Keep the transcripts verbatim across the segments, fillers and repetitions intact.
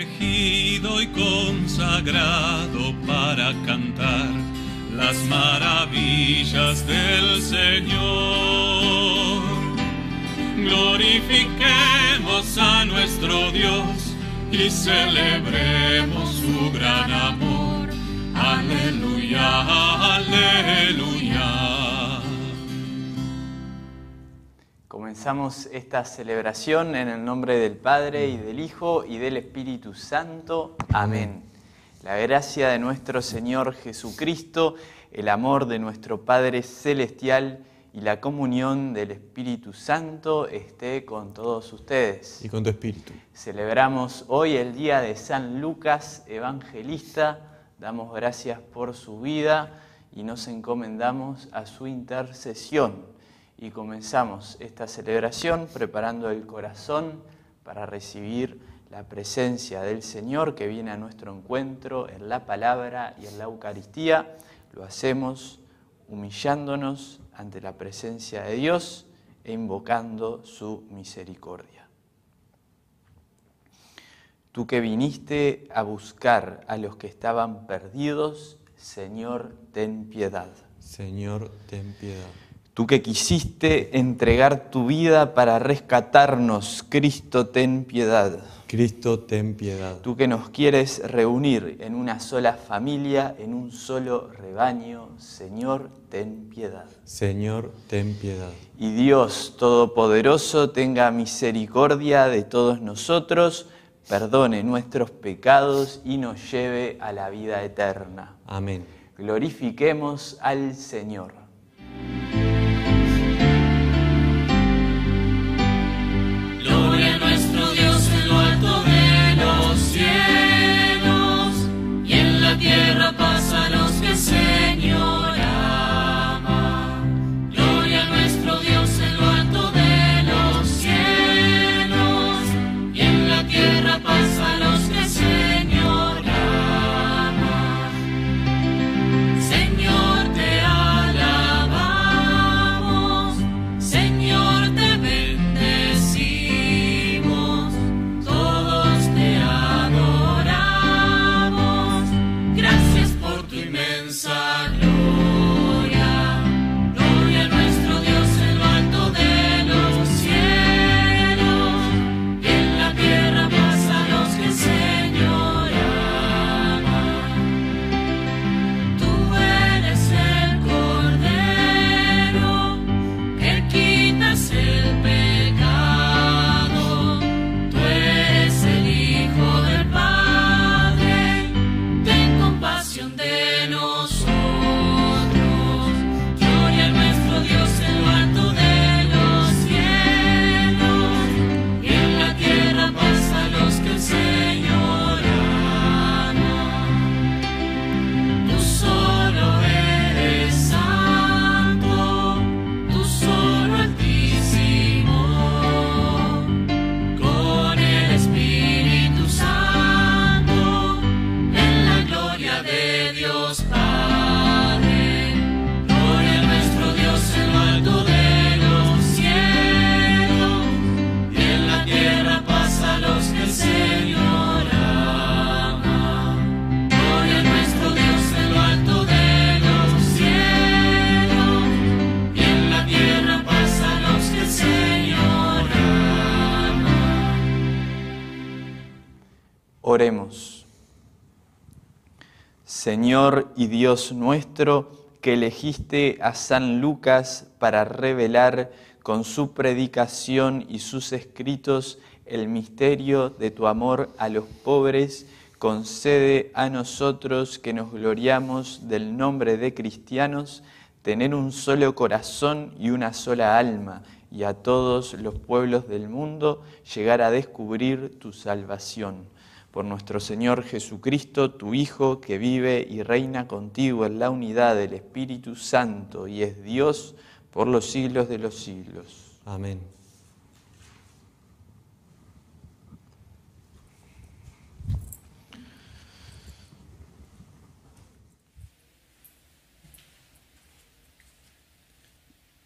elegido y consagrado para cantar las maravillas del Señor. Glorifiquemos a nuestro Dios y celebremos su gran amor. Aleluya, aleluya. Comenzamos esta celebración en el nombre del Padre, y del Hijo, y del Espíritu Santo. Amén. La gracia de nuestro Señor Jesucristo, el amor de nuestro Padre Celestial y la comunión del Espíritu Santo esté con todos ustedes. Y con tu espíritu. Celebramos hoy el día de San Lucas Evangelista. Damos gracias por su vida y nos encomendamos a su intercesión. Y comenzamos esta celebración preparando el corazón para recibir la presencia del Señor que viene a nuestro encuentro en la palabra y en la Eucaristía. Lo hacemos humillándonos ante la presencia de Dios e invocando su misericordia. Tú que viniste a buscar a los que estaban perdidos, Señor, ten piedad. Señor, ten piedad. Tú que quisiste entregar tu vida para rescatarnos, Cristo, ten piedad. Cristo, ten piedad. Tú que nos quieres reunir en una sola familia, en un solo rebaño, Señor, ten piedad. Señor, ten piedad. Y Dios Todopoderoso tenga misericordia de todos nosotros, perdone nuestros pecados y nos lleve a la vida eterna. Amén. Glorifiquemos al Señor. Gloria a nuestro Dios en lo alto de los cielos, y en la tierra paz a los que el Señor ama. Gloria a nuestro Dios en lo alto de los cielos, y en la tierra paz a los que el Señor ama. Señor, te alabamos, Señor, te bendecimos, todos te adoramos. Gracias por tu inmensa gloria. Gloria a nuestro Dios en lo alto de los cielos, y en la tierra paz a los que el Señor ama. Tú eres el Cordero que quitas el pecado. Tú eres el Hijo del Padre. Ten compasión de nosotros. Gloria a nuestro Dios en lo alto de los cielos, y en la tierra paz a los que el Señor ama. Tú solo eres santo, tú solo altísimo, con el Espíritu Santo, en la gloria de Dios Padre. Gloria a nuestro Dios en lo alto de los cielos, y en la tierra paz a los que el Señor ama. Gloria a nuestro Dios en lo alto de los cielos, y en la tierra paz a los que el Señor ama. Oremos. Señor y Dios nuestro, que elegiste a San Lucas para revelar con su predicación y sus escritos el misterio de tu amor a los pobres, concede a nosotros que nos gloriamos del nombre de cristianos, tener un solo corazón y una sola alma, y a todos los pueblos del mundo llegar a descubrir tu salvación. Por nuestro Señor Jesucristo, tu Hijo, que vive y reina contigo en la unidad del Espíritu Santo y es Dios por los siglos de los siglos. Amén.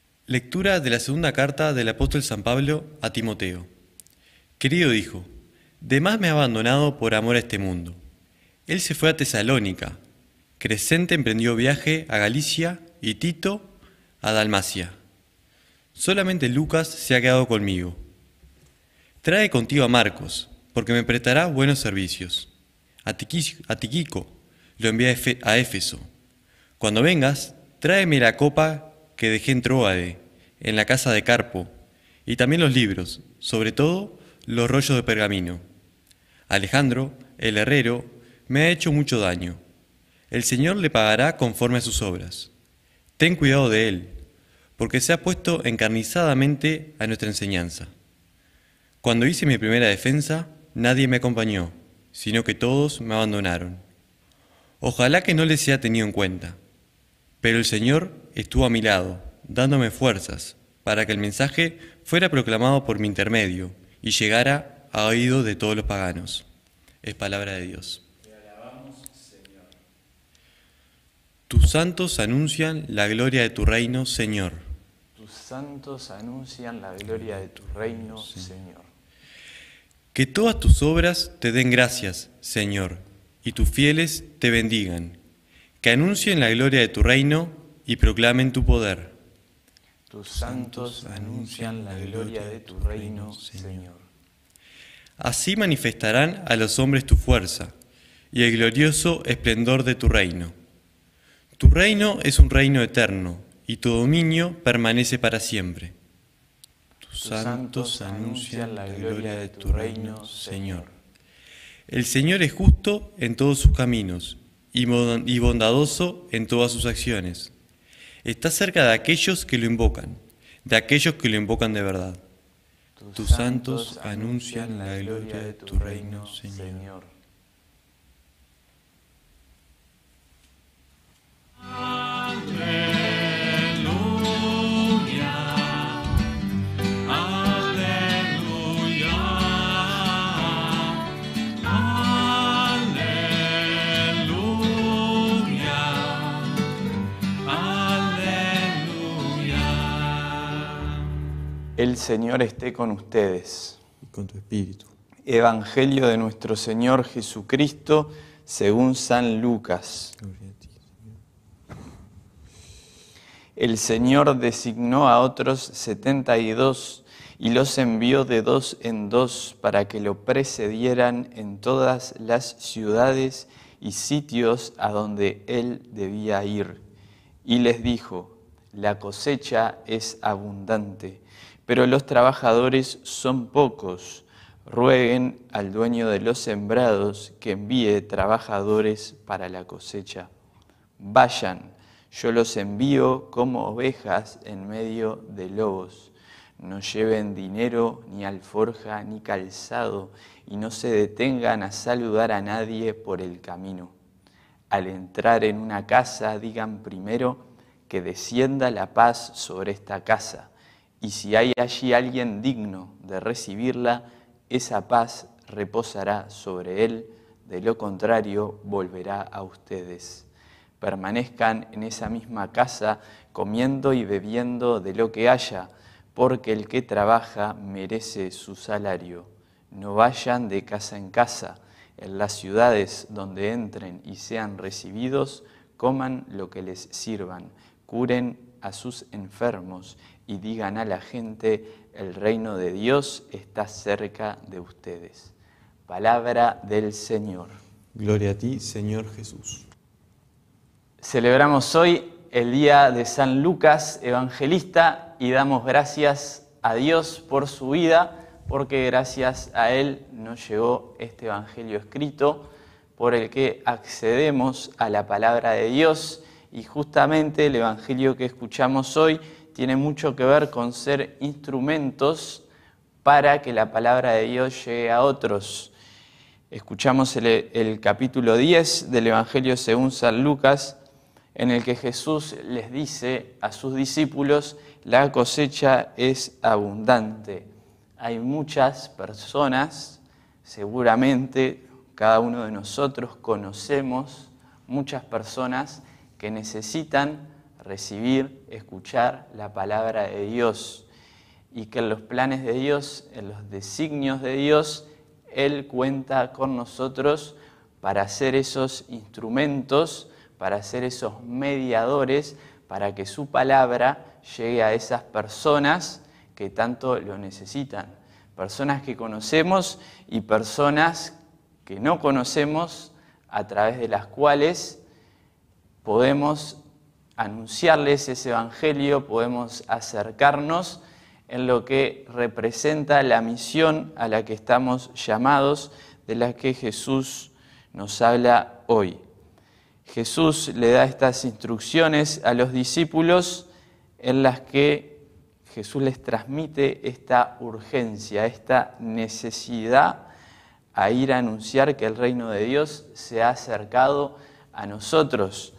Lectura de la segunda carta del apóstol San Pablo a Timoteo. Querido hijo, Demás me ha abandonado por amor a este mundo. Él se fue a Tesalónica. Crescente emprendió viaje a Galicia y Tito a Dalmacia. Solamente Lucas se ha quedado conmigo. Trae contigo a Marcos, porque me prestará buenos servicios. A Tiquico lo envié a Éfeso. Cuando vengas, tráeme la copa que dejé en Tróade, en la casa de Carpo, y también los libros, sobre todo los rollos de pergamino. Alejandro, el herrero, me ha hecho mucho daño. El Señor le pagará conforme a sus obras. Ten cuidado de él, porque se ha puesto encarnizadamente a nuestra enseñanza. Cuando hice mi primera defensa, nadie me acompañó, sino que todos me abandonaron. Ojalá que no les sea tenido en cuenta. Pero el Señor estuvo a mi lado, dándome fuerzas, para que el mensaje fuera proclamado por mi intermedio y llegara a oído de todos los paganos. Es palabra de Dios. Te alabamos, Señor. Tus santos anuncian la gloria de tu reino, Señor. Tus santos anuncian la gloria de tu reino, Señor. Que todas tus obras te den gracias, Señor, y tus fieles te bendigan. Que anuncien la gloria de tu reino y proclamen tu poder. Tus santos anuncian la gloria de tu reino, Señor. Así manifestarán a los hombres tu fuerza y el glorioso esplendor de tu reino. Tu reino es un reino eterno y tu dominio permanece para siempre. Tus santos anuncian la gloria de tu reino, Señor. El Señor es justo en todos sus caminos y bondadoso en todas sus acciones. Está cerca de aquellos que lo invocan, de aquellos que lo invocan de verdad. Tus santos anuncian la gloria de tu reino, Señor. El Señor esté con ustedes. Y con tu espíritu. Evangelio de nuestro Señor Jesucristo según San Lucas. Gloria a ti, Señor. El Señor designó a otros setenta y dos y los envió de dos en dos para que lo precedieran en todas las ciudades y sitios a donde él debía ir. Y les dijo: la cosecha es abundante, pero los trabajadores son pocos. Rueguen al dueño de los sembrados que envíe trabajadores para la cosecha. Vayan, yo los envío como ovejas en medio de lobos. No lleven dinero, ni alforja, ni calzado, y no se detengan a saludar a nadie por el camino. Al entrar en una casa, digan primero que descienda la paz sobre esta casa. Y si hay allí alguien digno de recibirla, esa paz reposará sobre él, de lo contrario volverá a ustedes. Permanezcan en esa misma casa, comiendo y bebiendo de lo que haya, porque el que trabaja merece su salario. No vayan de casa en casa. En las ciudades donde entren y sean recibidos, coman lo que les sirvan, curen a sus enfermos y digan a la gente: el reino de Dios está cerca de ustedes. Palabra del Señor. Gloria a ti, Señor Jesús. Celebramos hoy el día de San Lucas, evangelista, y damos gracias a Dios por su vida, porque gracias a él nos llegó este evangelio escrito, por el que accedemos a la palabra de Dios. Y justamente el evangelio que escuchamos hoy tiene mucho que ver con ser instrumentos para que la palabra de Dios llegue a otros. Escuchamos el, el capítulo diez del Evangelio según San Lucas, en el que Jesús les dice a sus discípulos: la cosecha es abundante. Hay muchas personas, seguramente cada uno de nosotros conocemos muchas personas que necesitan recibir, escuchar la palabra de Dios, y que en los planes de Dios, en los designios de Dios, Él cuenta con nosotros para ser esos instrumentos, para ser esos mediadores, para que su palabra llegue a esas personas que tanto lo necesitan. Personas que conocemos y personas que no conocemos, a través de las cuales podemos anunciarles ese evangelio, podemos acercarnos en lo que representa la misión a la que estamos llamados, de la que Jesús nos habla hoy. Jesús le da estas instrucciones a los discípulos en las que Jesús les transmite esta urgencia, esta necesidad a ir a anunciar que el reino de Dios se ha acercado a nosotros.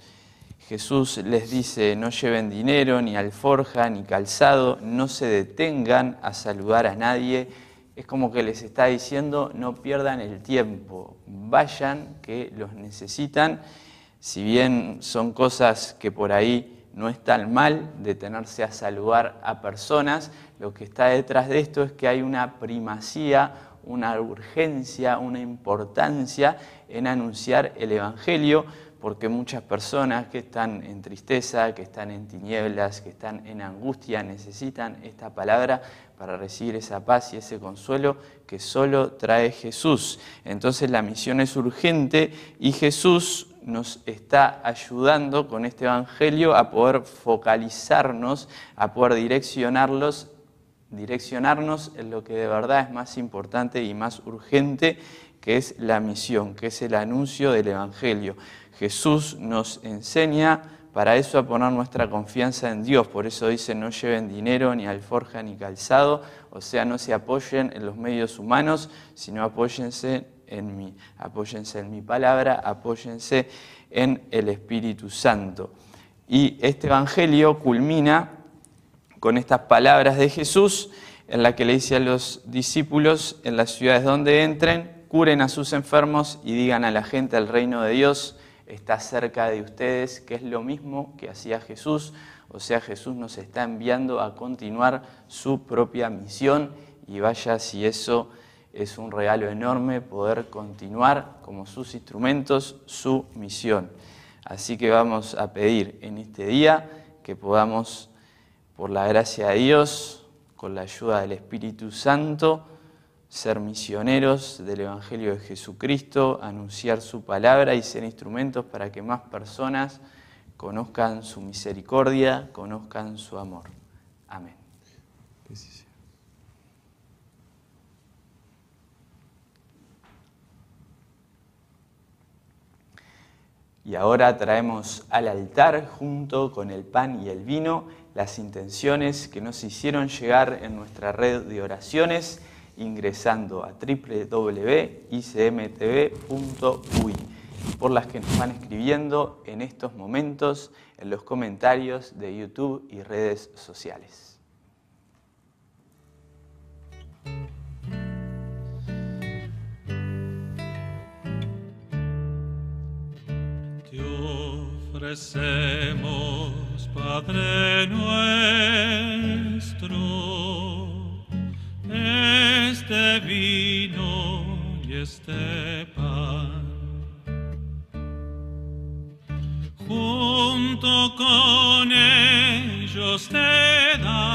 Jesús les dice, no lleven dinero, ni alforja, ni calzado, no se detengan a saludar a nadie. Es como que les está diciendo, no pierdan el tiempo, vayan que los necesitan. Si bien son cosas que por ahí no están mal, detenerse a saludar a personas, lo que está detrás de esto es que hay una primacía, una urgencia, una importancia en anunciar el evangelio, porque muchas personas que están en tristeza, que están en tinieblas, que están en angustia, necesitan esta palabra para recibir esa paz y ese consuelo que solo trae Jesús. Entonces la misión es urgente y Jesús nos está ayudando con este evangelio a poder focalizarnos, a poder direccionarlos, direccionarnos en lo que de verdad es más importante y más urgente, que es la misión, que es el anuncio del evangelio. Jesús nos enseña para eso a poner nuestra confianza en Dios. Por eso dice, no lleven dinero, ni alforja, ni calzado. O sea, no se apoyen en los medios humanos, sino apóyense en mí. Apóyense en mi palabra, apóyense en el Espíritu Santo. Y este evangelio culmina con estas palabras de Jesús, en la que le dice a los discípulos, en las ciudades donde entren, curen a sus enfermos y digan a la gente, el reino de Dios está cerca de ustedes, que es lo mismo que hacía Jesús. O sea, Jesús nos está enviando a continuar su propia misión y vaya si eso es un regalo enorme, poder continuar como sus instrumentos su misión. Así que vamos a pedir en este día que podamos, por la gracia de Dios, con la ayuda del Espíritu Santo, ser misioneros del Evangelio de Jesucristo, anunciar su palabra y ser instrumentos para que más personas conozcan su misericordia, conozcan su amor. Amén. Y ahora traemos al altar, junto con el pan y el vino, las intenciones que nos hicieron llegar en nuestra red de oraciones, ingresando a doble u doble u doble u punto i c m t v punto u y, por las que nos van escribiendo en estos momentos en los comentarios de YouTube y redes sociales. Te ofrecemos, Padre nuestro, este vino y este pan, junto con ellos te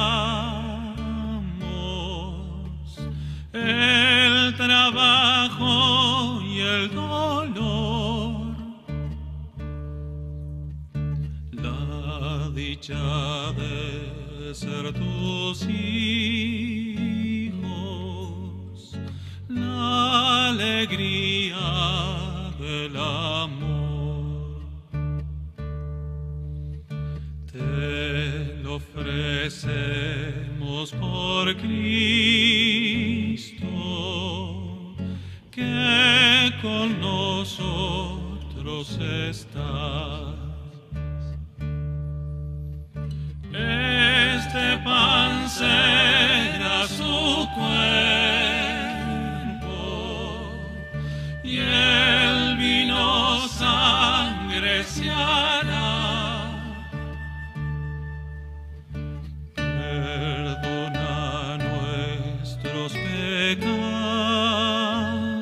damos el trabajo y el dolor, la dicha de ser tus hijos, la alegría del amor. Te lo ofrecemos por Cristo, que con nosotros está. Este pan será su cuerpo y el vino sangre se hará. Perdona nuestros pecados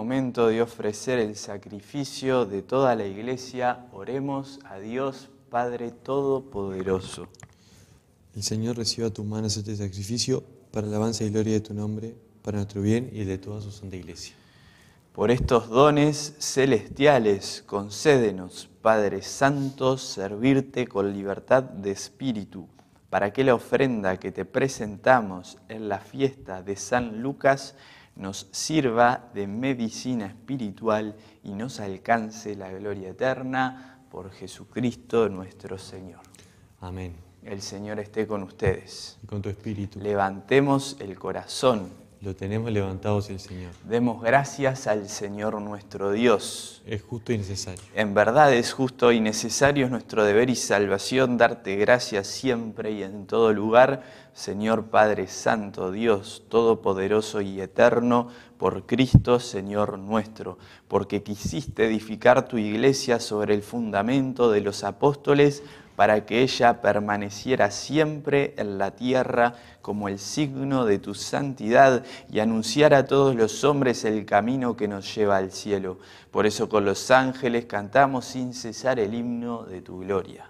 momento de ofrecer el sacrificio de toda la Iglesia, oremos a Dios Padre Todopoderoso. El Señor reciba a tus manos este sacrificio para alabanza y gloria de tu nombre, para nuestro bien y el de toda su santa Iglesia. Por estos dones celestiales, concédenos, Padre Santo, servirte con libertad de espíritu, para que la ofrenda que te presentamos en la fiesta de San Lucas nos sirva de medicina espiritual y nos alcance la gloria eterna por Jesucristo nuestro Señor. Amén. El Señor esté con ustedes. Y con tu espíritu. Levantemos el corazón. Lo tenemos levantado hacia el Señor. Demos gracias al Señor nuestro Dios. Es justo y necesario. En verdad es justo y necesario, es nuestro deber y salvación darte gracias siempre y en todo lugar, Señor Padre Santo, Dios Todopoderoso y Eterno, por Cristo Señor nuestro, porque quisiste edificar tu iglesia sobre el fundamento de los apóstoles, para que ella permaneciera siempre en la tierra como el signo de tu santidad y anunciara a todos los hombres el camino que nos lleva al cielo. Por eso con los ángeles cantamos sin cesar el himno de tu gloria.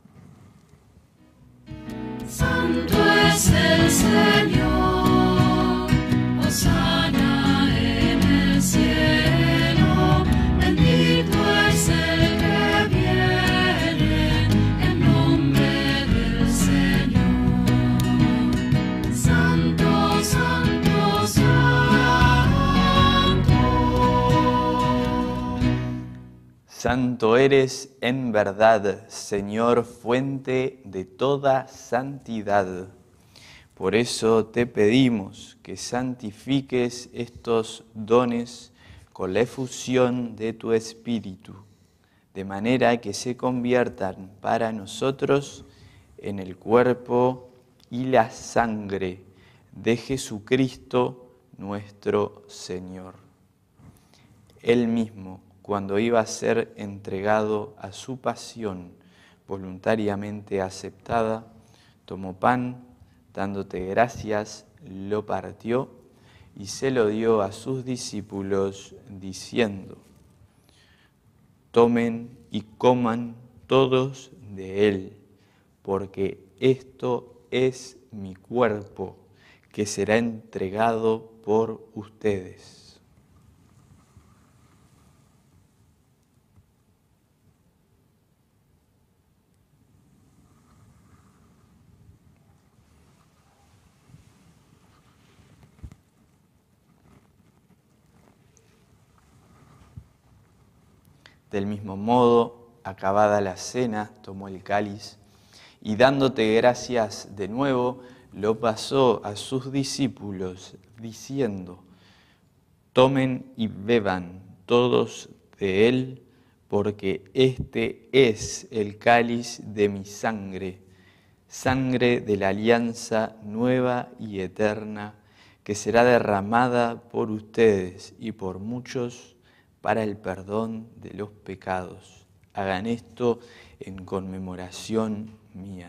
Santo es el Señor, hosana en el cielo, bendito es el que viene en nombre del Señor. Santo, santo, santo. Santo eres en verdad, Señor, fuente de toda santidad. Por eso te pedimos que santifiques estos dones con la efusión de tu Espíritu, de manera que se conviertan para nosotros en el cuerpo y la sangre de Jesucristo nuestro Señor. Él mismo, cuando iba a ser entregado a su pasión voluntariamente aceptada, tomó pan, dándote gracias, lo partió y se lo dio a sus discípulos, diciendo: tomen y coman todos de él, porque esto es mi cuerpo, que será entregado por ustedes. Del mismo modo, acabada la cena, tomó el cáliz y dándote gracias de nuevo, lo pasó a sus discípulos, diciendo: tomen y beban todos de él, porque este es el cáliz de mi sangre, sangre de la alianza nueva y eterna, que será derramada por ustedes y por muchos para el perdón de los pecados. Hagan esto en conmemoración mía.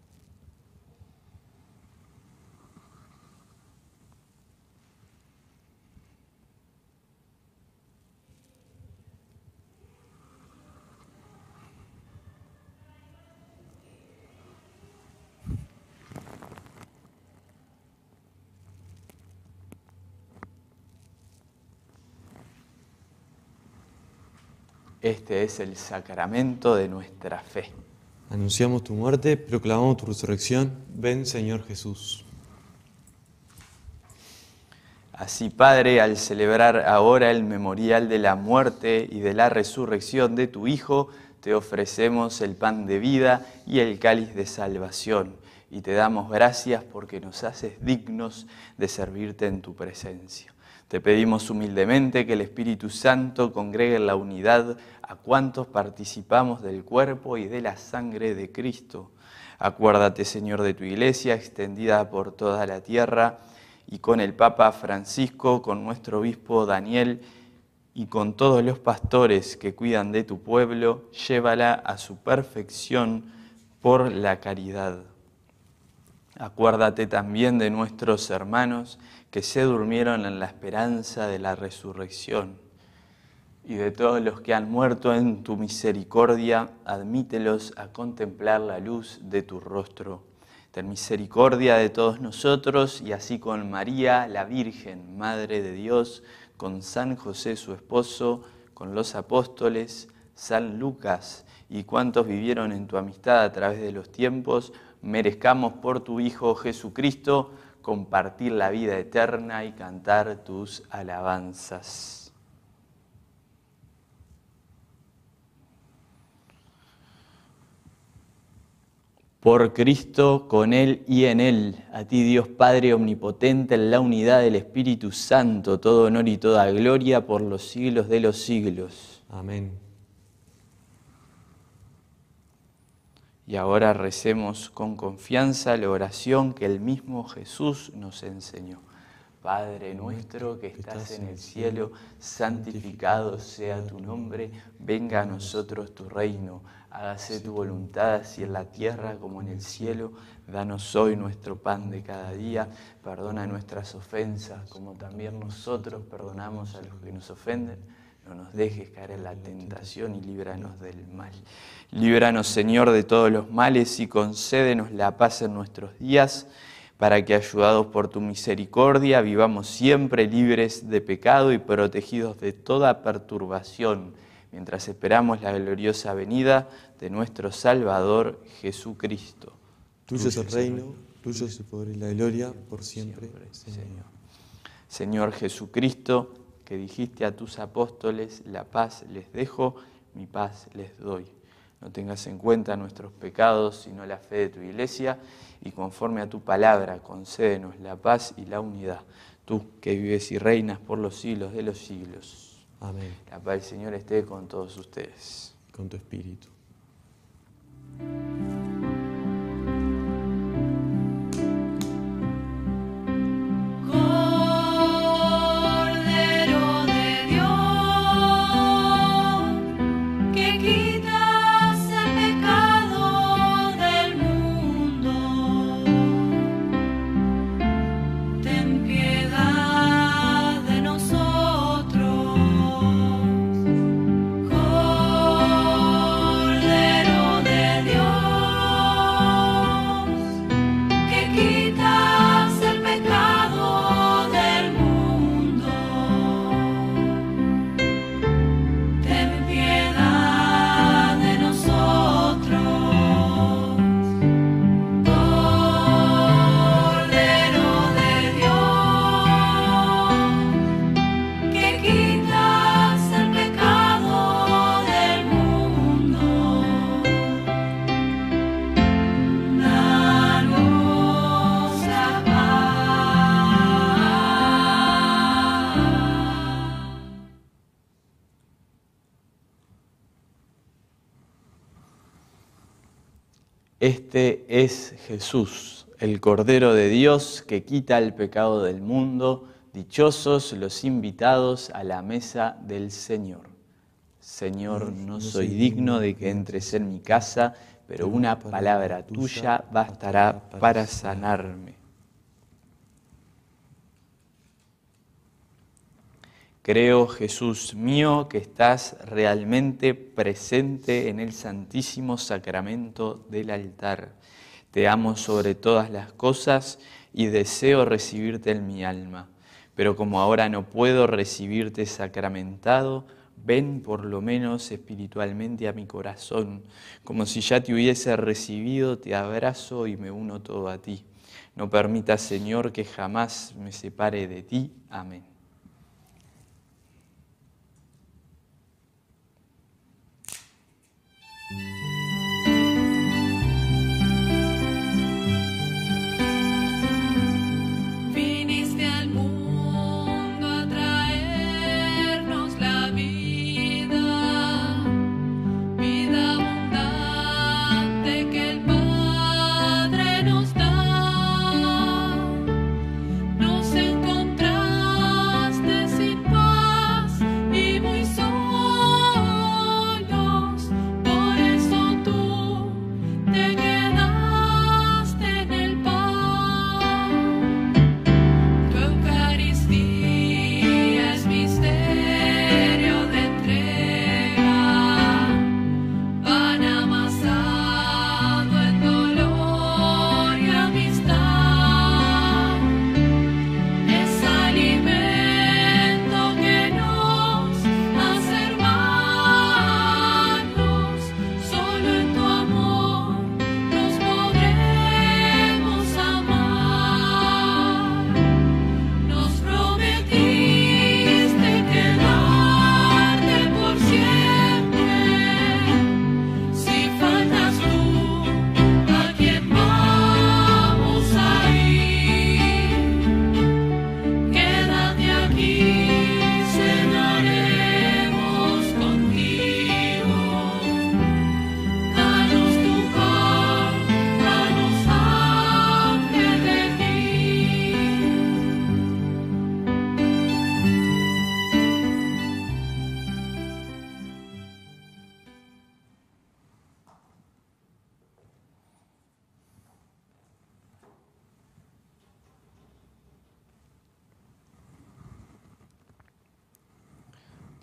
Este es el sacramento de nuestra fe. Anunciamos tu muerte, proclamamos tu resurrección. Ven, Señor Jesús. Así, Padre, al celebrar ahora el memorial de la muerte y de la resurrección de tu Hijo, te ofrecemos el pan de vida y el cáliz de salvación, y te damos gracias porque nos haces dignos de servirte en tu presencia. Te pedimos humildemente que el Espíritu Santo congregue en la unidad a cuantos participamos del cuerpo y de la sangre de Cristo. Acuérdate, Señor, de tu Iglesia extendida por toda la tierra, y con el Papa Francisco, con nuestro obispo Daniel y con todos los pastores que cuidan de tu pueblo, llévala a su perfección por la caridad. Acuérdate también de nuestros hermanos que se durmieron en la esperanza de la resurrección. Y de todos los que han muerto en tu misericordia, admítelos a contemplar la luz de tu rostro. Ten misericordia de todos nosotros, y así con María, la Virgen, Madre de Dios, con San José su esposo, con los apóstoles, San Lucas y cuantos vivieron en tu amistad a través de los tiempos, merezcamos por tu Hijo Jesucristo compartir la vida eterna y cantar tus alabanzas. Por Cristo, con Él y en Él, a ti Dios Padre Omnipotente, en la unidad del Espíritu Santo, todo honor y toda gloria por los siglos de los siglos. Amén. Y ahora recemos con confianza la oración que el mismo Jesús nos enseñó. Padre nuestro que estás en el cielo, santificado sea tu nombre, venga a nosotros tu reino. Hágase tu voluntad, así en la tierra como en el cielo. Danos hoy nuestro pan de cada día. Perdona nuestras ofensas, como también nosotros perdonamos a los que nos ofenden. No nos dejes caer en la tentación y líbranos del mal. Líbranos, Señor, de todos los males y concédenos la paz en nuestros días, para que, ayudados por tu misericordia, vivamos siempre libres de pecado y protegidos de toda perturbación, mientras esperamos la gloriosa venida de nuestro Salvador Jesucristo. Tuyo es el reino, tuyo es el poder y la gloria, por siempre, Señor. Señor Jesucristo, que dijiste a tus apóstoles, la paz les dejo, mi paz les doy. No tengas en cuenta nuestros pecados, sino la fe de tu Iglesia, y conforme a tu palabra, concédenos la paz y la unidad. Tú, que vives y reinas por los siglos de los siglos. Amén. La paz del Señor esté con todos ustedes. Con tu espíritu. Este es Jesús, el Cordero de Dios que quita el pecado del mundo. Dichosos los invitados a la mesa del Señor. Señor, no soy digno de que entres en mi casa, pero una palabra tuya bastará para sanarme. Creo, Jesús mío, que estás realmente presente en el Santísimo Sacramento del altar. Te amo sobre todas las cosas y deseo recibirte en mi alma. Pero como ahora no puedo recibirte sacramentado, ven por lo menos espiritualmente a mi corazón. Como si ya te hubiese recibido, te abrazo y me uno todo a ti. No permitas, Señor, que jamás me separe de ti. Amén. Nos encontramos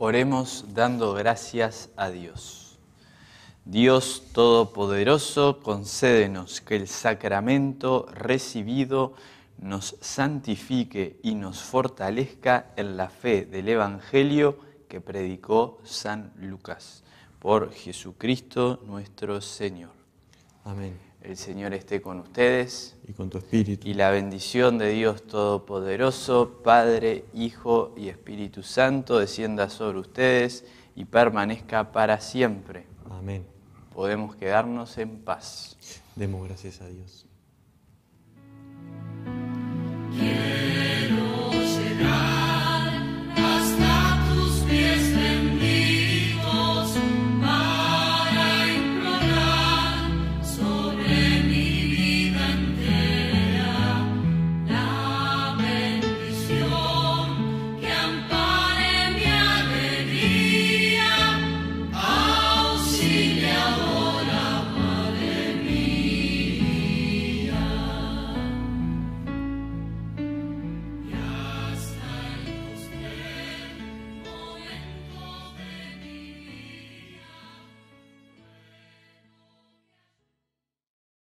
Oremos dando gracias a Dios. Dios Todopoderoso, concédenos que el sacramento recibido nos santifique y nos fortalezca en la fe del Evangelio que predicó San Lucas. Por Jesucristo nuestro Señor. Amén. El Señor esté con ustedes. Y con tu espíritu. Y la bendición de Dios Todopoderoso, Padre, Hijo y Espíritu Santo, descienda sobre ustedes y permanezca para siempre. Amén. Podemos quedarnos en paz. Demos gracias a Dios.